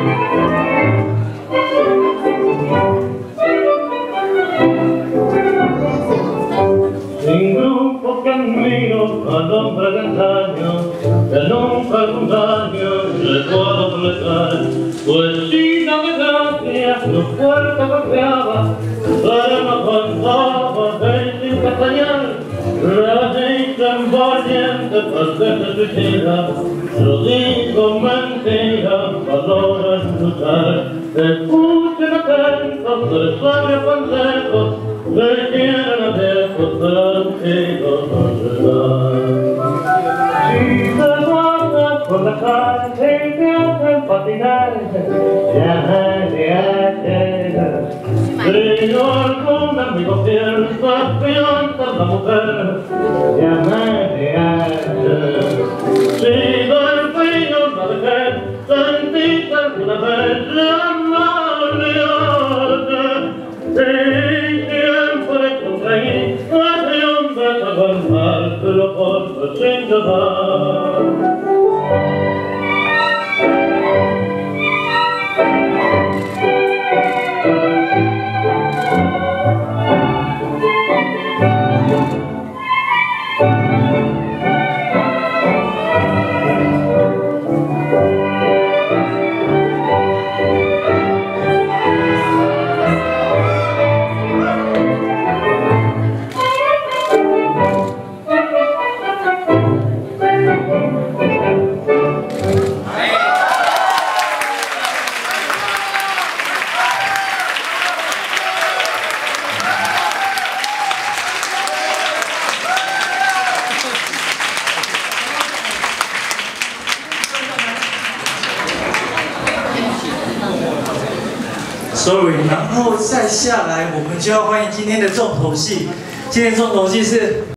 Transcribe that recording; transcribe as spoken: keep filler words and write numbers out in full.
Sin grupo camino al hombre de antaño, que nunca algún daño le puedo plegar, pues sin desgracia su puerta golpeaba, pero no contaba el sin castañar, la dicen valiente porque se suicida, lo digo mentira, valoran luchar, escuchen atentos del sabio consejo, se quieren adentro para un chico no llegar. Si te bajas por la calle y te hacen patinar, ya nadie llega. Si no algún amigo fiel, piensa la mujer, ya nadie llega. Si del frío no dejé, sentiste alguna vez la malicia. Pero por sin llorar. Sorry， 然后再下来，我们就要欢迎今天的重头戏。今天重头戏是